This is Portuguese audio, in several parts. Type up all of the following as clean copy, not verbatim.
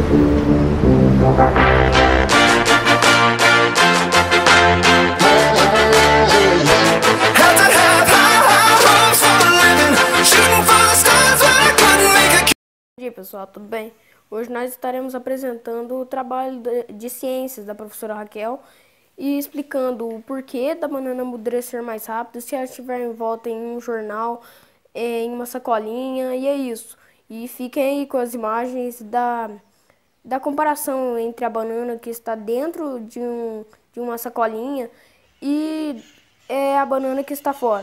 Bom dia, pessoal, tudo bem? Hoje nós estaremos apresentando o trabalho de ciências da professora Raquel e explicando o porquê da banana amadurecer mais rápido se ela estiver envolta em um jornal, em uma sacolinha, e é isso. E fiquem aí com as imagens da comparação entre a banana que está dentro de uma sacolinha e a banana que está fora.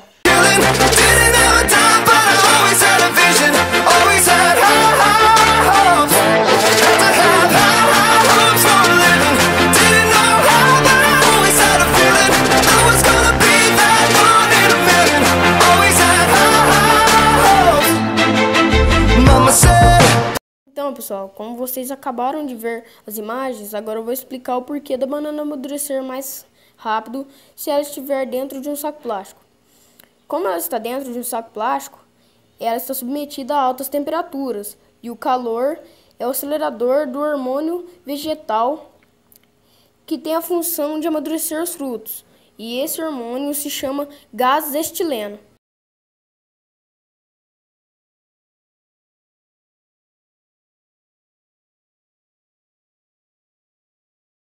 Então, pessoal, como vocês acabaram de ver as imagens, agora eu vou explicar o porquê da banana amadurecer mais rápido se ela estiver dentro de um saco plástico. Como ela está dentro de um saco plástico, ela está submetida a altas temperaturas e o calor é o acelerador do hormônio vegetal que tem a função de amadurecer os frutos. E esse hormônio se chama gás estileno.